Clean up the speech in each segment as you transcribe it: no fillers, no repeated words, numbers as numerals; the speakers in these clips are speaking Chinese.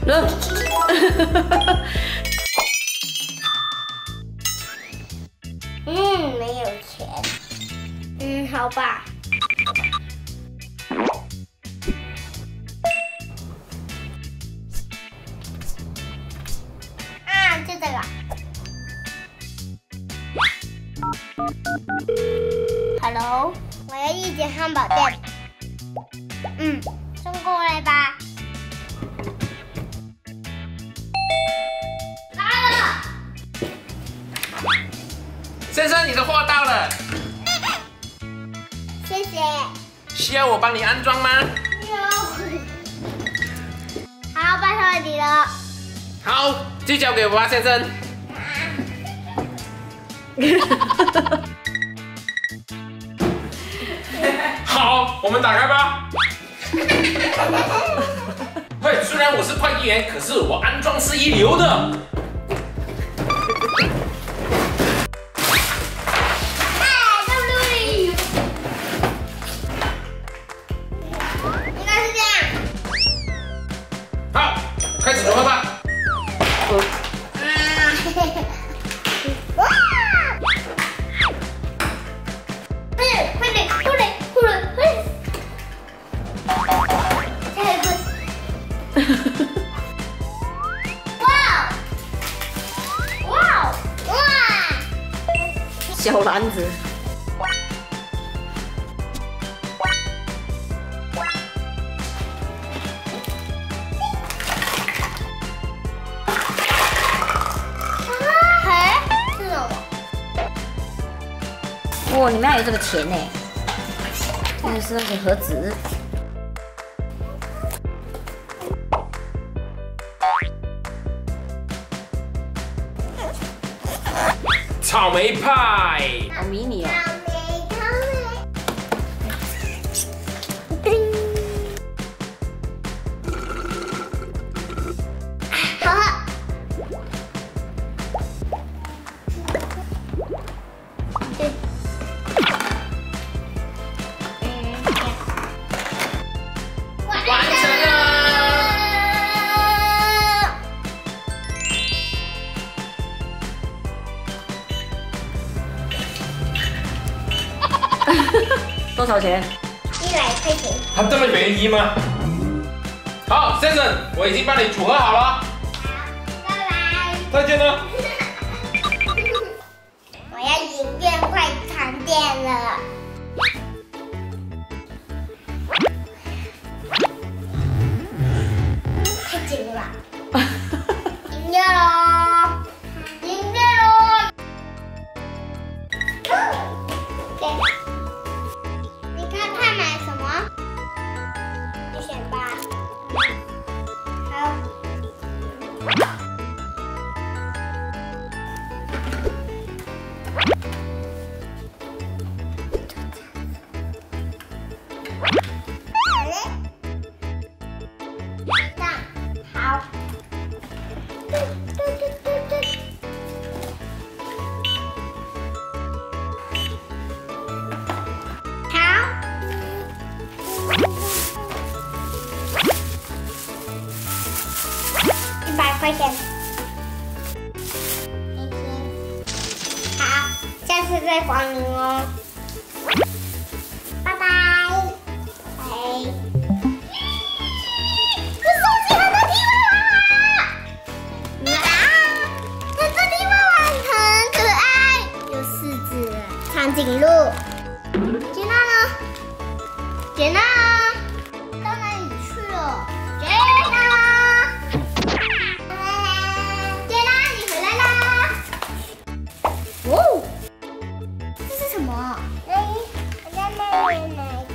没有钱。好吧。就这个。Hello， 我要1间汉堡店。送过来吧。来了。 先生，你的货到了。 谢谢。 需要我帮你安装吗？ 好，拜托你了。 好，就交给我吧，先生。好，我们打开吧。喂，虽然我是快递员，可是我安装是一流的。好，开始组合吧。 小篮子。哇，里面还有这个钱呢，这个是那个盒子。 草莓派， 好迷你哦。 好了。 完成了。 多少钱 ？100块钱。 它这么便宜吗？好，先生，我已经帮你组合好了。 好，拜拜。 再见了。 我要影院快餐店了。太紧了。营业喽！营业喽！对。你看看买什么？你选吧。好。好。100块钱。好，下次再还您哦。拜拜。拜。这手机很多题目啊！很多题目很可爱，有4只长颈鹿。杰娜呢？杰娜到哪里去了？杰娜，杰娜，你回来啦！哦，这是什么？我在那里买的。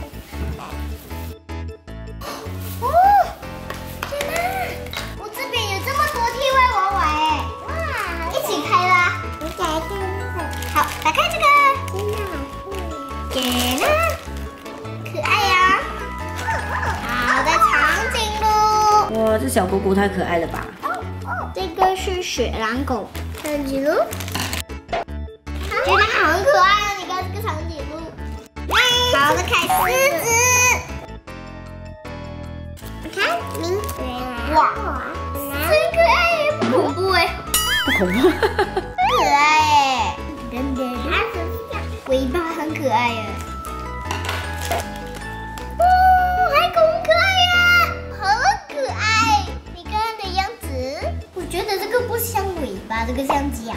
哦，杰娜，我这边有这么多TY娃娃哎！哇，一起开啦！我打开这个。好，打开这个。杰娜，可爱呀！好的，长颈鹿。 哇，这小狗狗太可爱了吧！ 这个是雪狼狗，长颈鹿。觉得很可爱啊！你看这个长颈鹿。好的，凯狮子。你看，哇， 恐怖。 可爱耶，尾巴很可爱耶。哦，海狗很可爱呀，很可爱。你刚刚的样子，我觉得这个不像尾巴，这个像脚。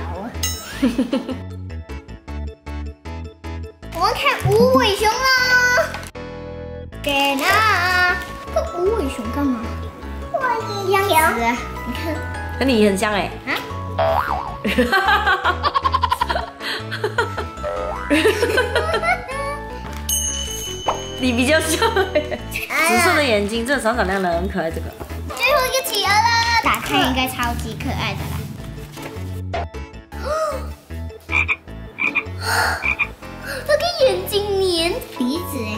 我们看无尾熊啦。给啦，这无尾熊干嘛？我样子啊，你看， 跟你很像哎。你比较像哎，紫色的眼睛，这闪闪亮亮，很可爱。这个最后一个企鹅了，打开应该超级可爱的啦。它跟眼睛粘鼻子哎，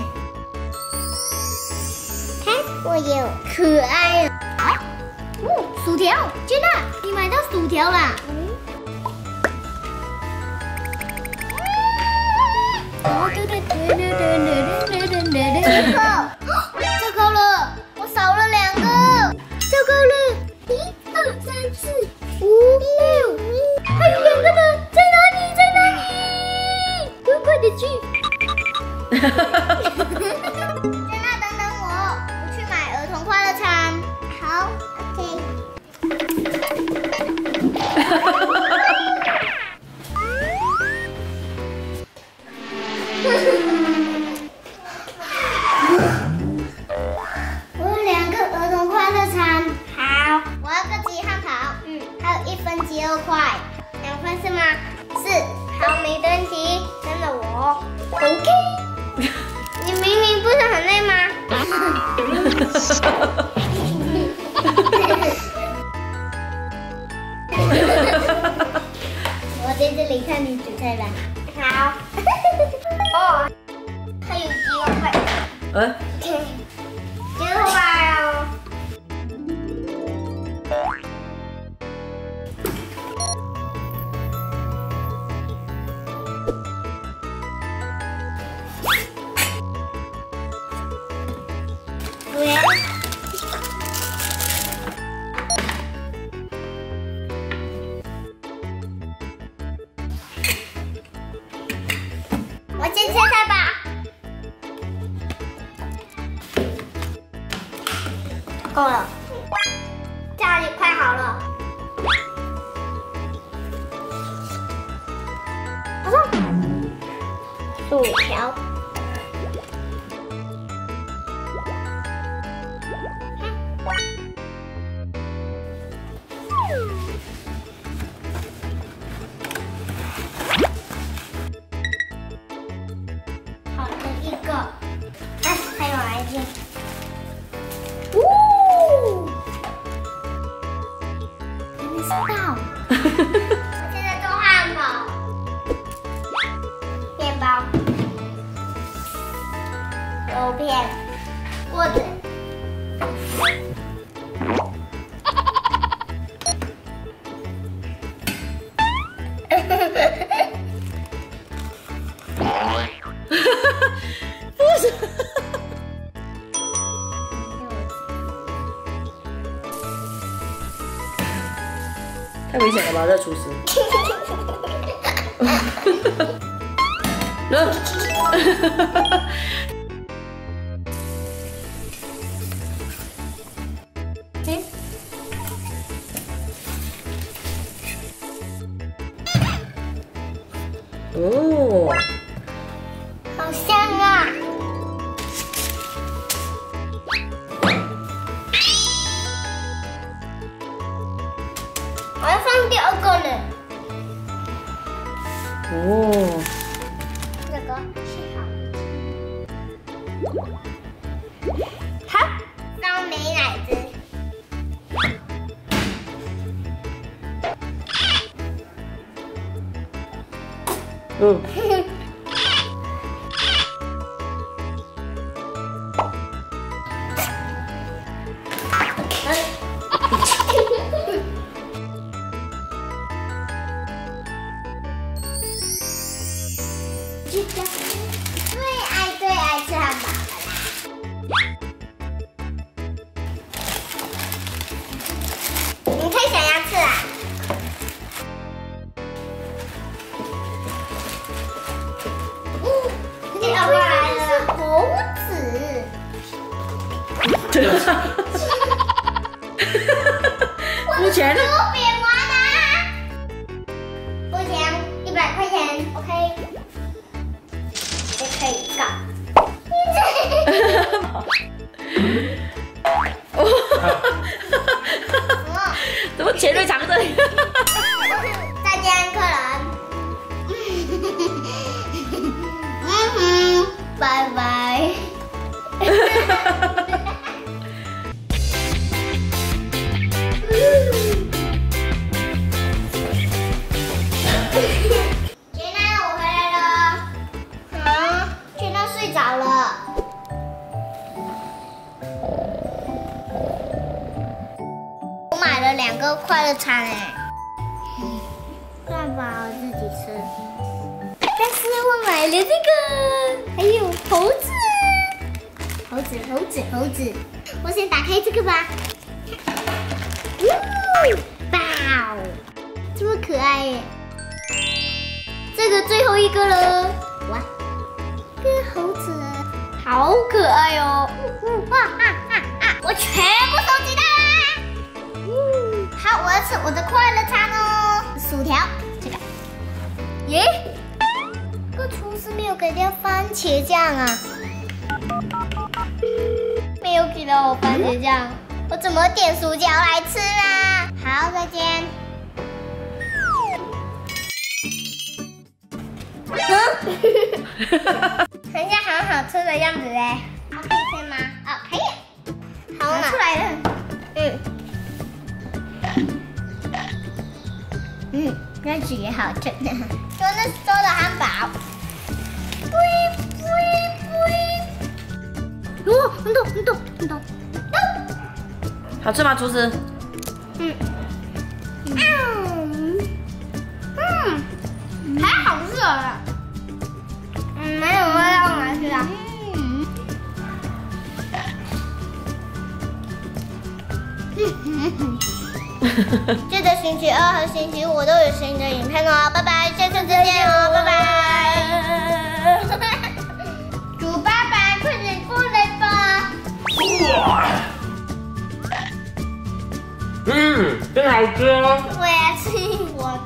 看我有可爱了。哦，薯条，杰娜，你买到薯条啦？糟糕了，我少了2个，糟糕了，1、2、3、4、5、6，还有2个呢，在哪里？在哪里？快点去！珍娜，等等我，我去买儿童快乐餐。好 ，OK。我有2个儿童快乐餐。好，我要个鸡汉堡。还有1份鸡肉块，2份是吗？是。好，没问题。跟着我 ，OK。你明明不是很累吗？我在这里看你煮菜吧。好。哦，还有鸡肉块。OK。鸡肉块哦。我先切菜吧。够了，这样也快好了。我说，薯条。好的一个，哎，还有来一件。哦，真的是到。我现在做汉堡、面包、肉片、锅子。 不是，太危险了吧，这厨师。哦， 好香啊！我要放第2个呢。 哦， 这个切好。好，放美乃滋。最爱吃汉堡了啦！ 付钱。 薯饼完了，付钱100块钱 ，OK， 就可以搞。 怎么钱会藏这里？ 再见，客人。拜拜。杰娜，我回来了。啊，杰娜睡着了。我买了2个快乐餐哎，算吧，我自己吃。但是我买了这个，还有猴子，猴子。我先打开这个吧。哇，这么可爱耶！这个最后一个了，哇，个猴子，好可爱哦！哇我全部收集到啦！好，我要吃我的快乐餐哦，薯条，这个，耶，这个厨师没有给掉番茄酱啊，没有给到我番茄酱，我怎么点薯条来吃啊？好，再见。人家很好吃的样子嘞，我可以吃吗？哦，可以。好，拿出来了。那纸也好吃呢。就那时候的汉堡。很多。 好吃吗，厨师？ 还好吃啊。没有味道，难吃啊。记得星期2和星期5都有新的影片哦，拜拜，下次再见哦，拜拜。猪爸爸，快点过来吧。 真好吃哦。 我也吃一碗。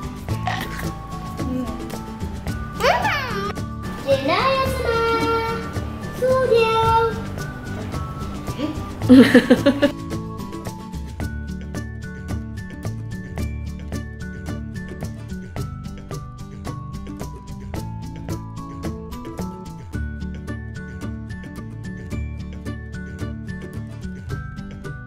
姐娜要吃吗？薯条。